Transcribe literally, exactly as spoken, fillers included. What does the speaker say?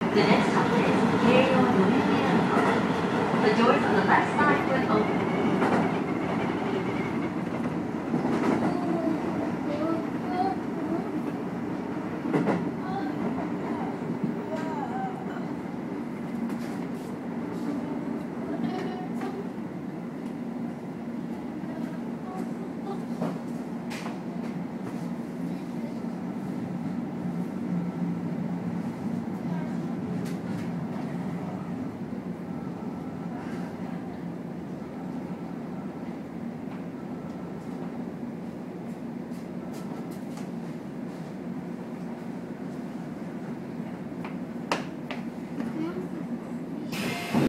The next stop is Keio A T C. The doors on the left side